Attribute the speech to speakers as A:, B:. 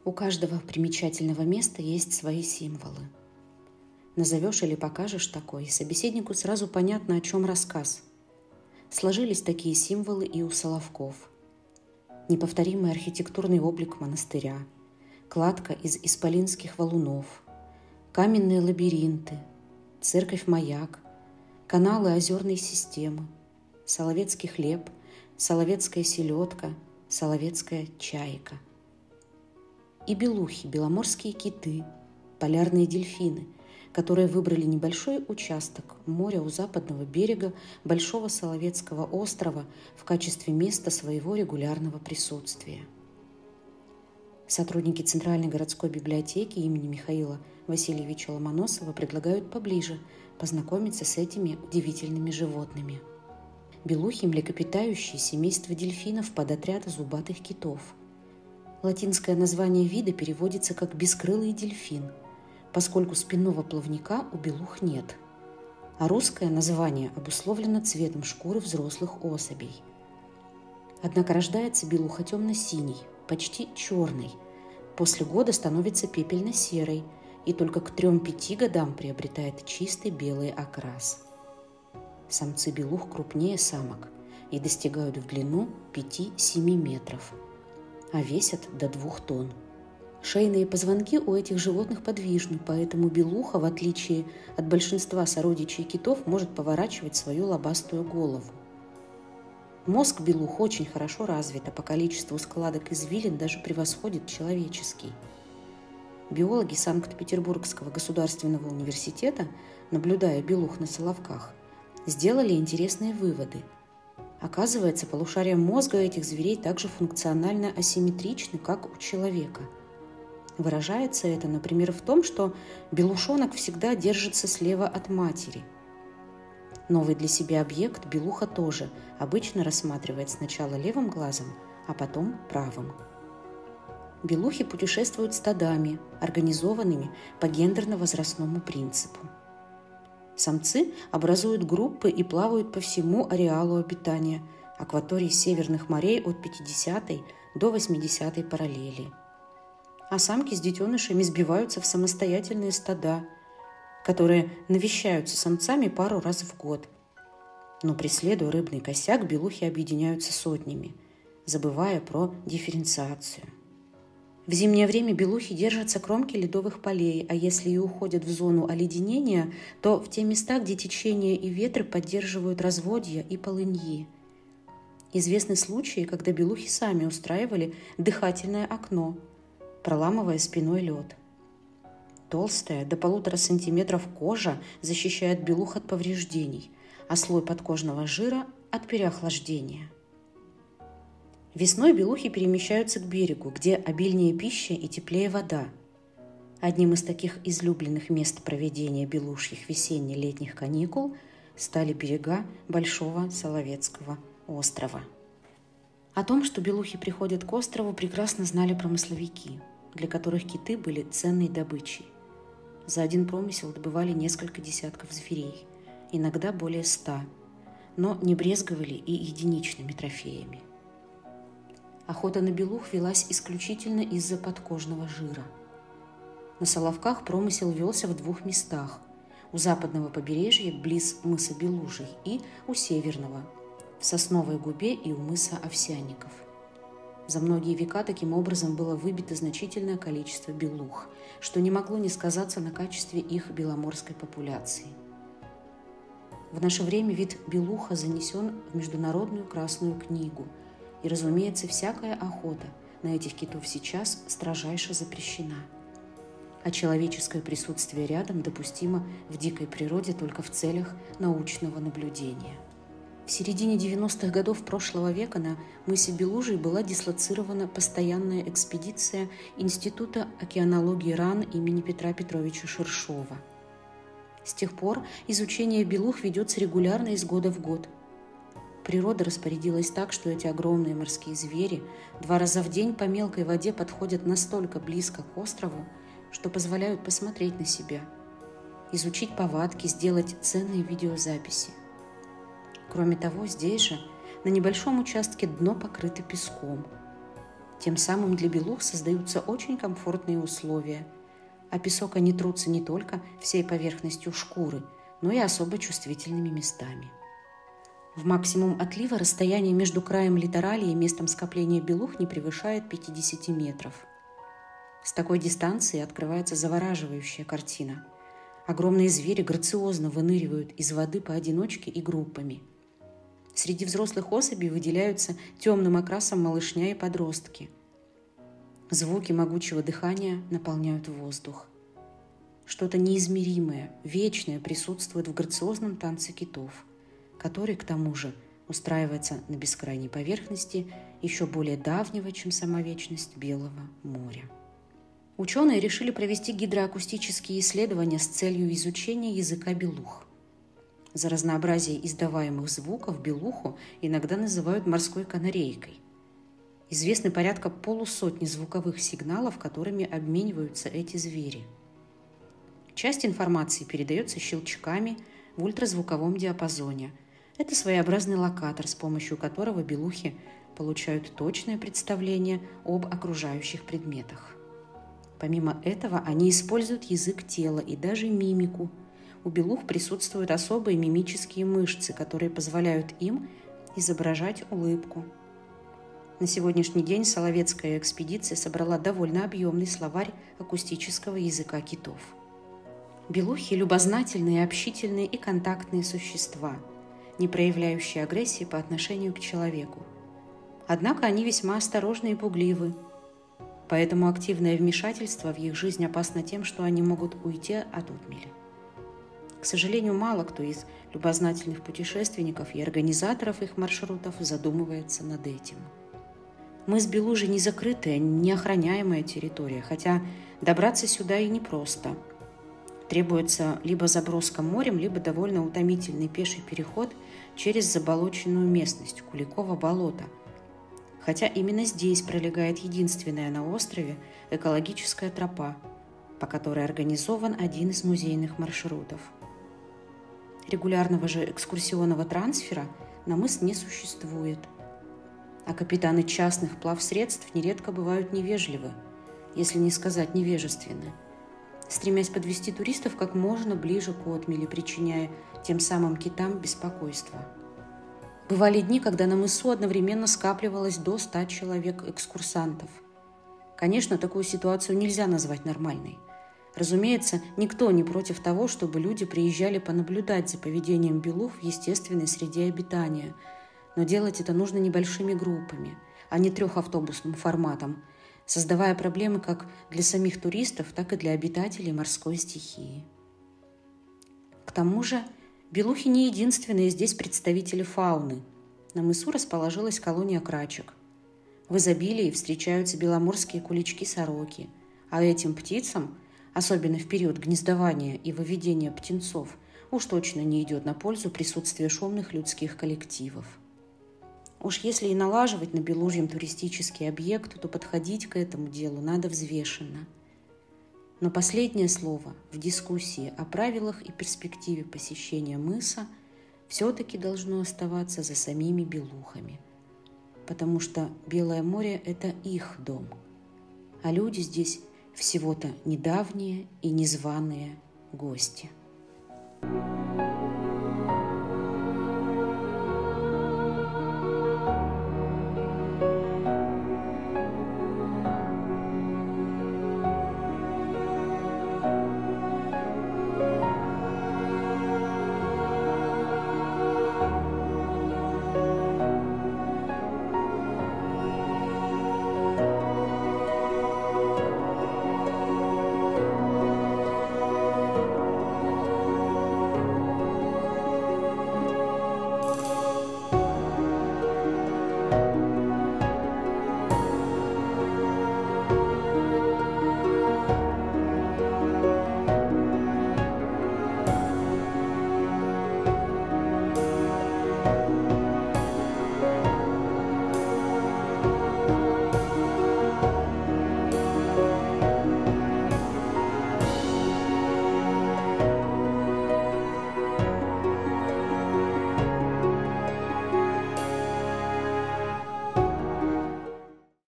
A: У каждого примечательного места есть свои символы. Назовешь или покажешь такой, собеседнику сразу понятно, о чем рассказ. Сложились такие символы и у Соловков. Неповторимый архитектурный облик монастыря, кладка из исполинских валунов, каменные лабиринты, церковь-маяк, каналы озерной системы, соловецкий хлеб, соловецкая селедка, соловецкая чайка. И белухи, беломорские киты, полярные дельфины, которые выбрали небольшой участок моря у западного берега Большого Соловецкого острова в качестве места своего регулярного присутствия. Сотрудники Центральной городской библиотеки имени Михаила Васильевича Ломоносова предлагают поближе познакомиться с этими удивительными животными. Белухи – млекопитающие семейства дельфинов подотряда зубатых китов. Латинское название вида переводится как «бескрылый дельфин», поскольку спинного плавника у белух нет, а русское название обусловлено цветом шкуры взрослых особей. Однако рождается белуха темно-синий, почти черный, после года становится пепельно-серой и только к 3-5 годам приобретает чистый белый окрас. Самцы белух крупнее самок и достигают в длину 5-7 метров, а весят до 2 тонн. Шейные позвонки у этих животных подвижны, поэтому белуха, в отличие от большинства сородичей китов, может поворачивать свою лобастую голову. Мозг белух очень хорошо развит, а по количеству складок извилин даже превосходит человеческий. Биологи Санкт-Петербургского государственного университета, наблюдая белух на Соловках, сделали интересные выводы. Оказывается, полушария мозга этих зверей также функционально асимметричны, как у человека. Выражается это, например, в том, что белушонок всегда держится слева от матери. Новый для себя объект белуха тоже обычно рассматривает сначала левым глазом, а потом правым. Белухи путешествуют стадами, организованными по гендерно-возрастному принципу. Самцы образуют группы и плавают по всему ареалу обитания, акватории северных морей от 50 до 80 параллели. А самки с детенышами сбиваются в самостоятельные стада, которые навещаются самцами пару раз в год. Но преследуя рыбный косяк, белухи объединяются сотнями, забывая про дифференциацию. В зимнее время белухи держатся кромки ледовых полей, а если и уходят в зону оледенения, то в те места, где течение и ветры поддерживают разводья и полыньи. Известны случаи, когда белухи сами устраивали дыхательное окно, проламывая спиной лед. Толстая, до 1,5 сантиметров кожа защищает белух от повреждений, а слой подкожного жира – от переохлаждения. Весной белухи перемещаются к берегу, где обильнее пища и теплее вода. Одним из таких излюбленных мест проведения белушьих весенне-летних каникул стали берега Большого Соловецкого острова. О том, что белухи приходят к острову, прекрасно знали промысловики, для которых киты были ценной добычей. За один промысел добывали несколько десятков зверей, иногда более 100, но не брезговали и единичными трофеями. Охота на белух велась исключительно из-за подкожного жира. На Соловках промысел велся в 2 местах – у западного побережья, близ мыса Белужий, и у северного – в Сосновой Губе и у мыса Овсянников. За многие века таким образом было выбито значительное количество белух, что не могло не сказаться на качестве их беломорской популяции. В наше время вид белуха занесен в Международную Красную книгу, и, разумеется, всякая охота на этих китов сейчас строжайше запрещена. А человеческое присутствие рядом допустимо в дикой природе только в целях научного наблюдения. В середине 90-х годов прошлого века на мысе Белужий была дислоцирована постоянная экспедиция Института океанологии РАН имени Петра Петровича Ширшова. С тех пор изучение белух ведется регулярно из года в год. Природа распорядилась так, что эти огромные морские звери 2 раза в день по мелкой воде подходят настолько близко к острову, что позволяют посмотреть на себя, изучить повадки, сделать ценные видеозаписи. Кроме того, здесь же, на небольшом участке, дно покрыто песком. Тем самым для белух создаются очень комфортные условия, а песок они трутся не только всей поверхностью шкуры, но и особо чувствительными местами. В максимум отлива расстояние между краем литорали и местом скопления белух не превышает 50 метров. С такой дистанции открывается завораживающая картина. Огромные звери грациозно выныривают из воды поодиночке и группами. Среди взрослых особей выделяются темным окрасом малышня и подростки. Звуки могучего дыхания наполняют воздух. Что-то неизмеримое, вечное присутствует в грациозном танце китов, который, к тому же, устраивается на бескрайней поверхности еще более давнего, чем сама вечность Белого моря. Ученые решили провести гидроакустические исследования с целью изучения языка белух. За разнообразие издаваемых звуков белуху иногда называют морской канарейкой. Известны порядка полусотни звуковых сигналов, которыми обмениваются эти звери. Часть информации передается щелчками в ультразвуковом диапазоне. Это своеобразный локатор, с помощью которого белухи получают точное представление об окружающих предметах. Помимо этого, они используют язык тела и даже мимику. У белух присутствуют особые мимические мышцы, которые позволяют им изображать улыбку. На сегодняшний день Соловецкая экспедиция собрала довольно объемный словарь акустического языка китов. Белухи – любознательные, общительные и контактные существа, не проявляющие агрессии по отношению к человеку. Однако они весьма осторожны и пугливы, поэтому активное вмешательство в их жизнь опасно тем, что они могут уйти от отмели. К сожалению, мало кто из любознательных путешественников и организаторов их маршрутов задумывается над этим. Мыс Белужий не закрытая, не охраняемая территория, хотя добраться сюда и непросто. Требуется либо заброска морем, либо довольно утомительный пеший переход через заболоченную местность Куликово болото. Хотя именно здесь пролегает единственная на острове экологическая тропа, по которой организован один из музейных маршрутов. Регулярного же экскурсионного трансфера на мыс не существует, а капитаны частных плавсредств нередко бывают невежливы, если не сказать невежественны, стремясь подвести туристов как можно ближе к отмели, причиняя тем самым китам беспокойство. Бывали дни, когда на мысу одновременно скапливалось до 100 человек-экскурсантов. Конечно, такую ситуацию нельзя назвать нормальной. Разумеется, никто не против того, чтобы люди приезжали понаблюдать за поведением белух в естественной среде обитания, но делать это нужно небольшими группами, а не трехавтобусным форматом, создавая проблемы как для самих туристов, так и для обитателей морской стихии. К тому же, белухи не единственные здесь представители фауны. На мысу расположилась колония крачек. В изобилии встречаются беломорские кулички-сороки, а этим птицам, особенно в период гнездования и выведения птенцов, уж точно не идет на пользу присутствие шумных людских коллективов. Уж если и налаживать на Белужьем туристический объект, то подходить к этому делу надо взвешенно. Но последнее слово в дискуссии о правилах и перспективе посещения мыса все-таки должно оставаться за самими белухами, потому что Белое море – это их дом, а люди здесь всего-то недавние и незваные гости.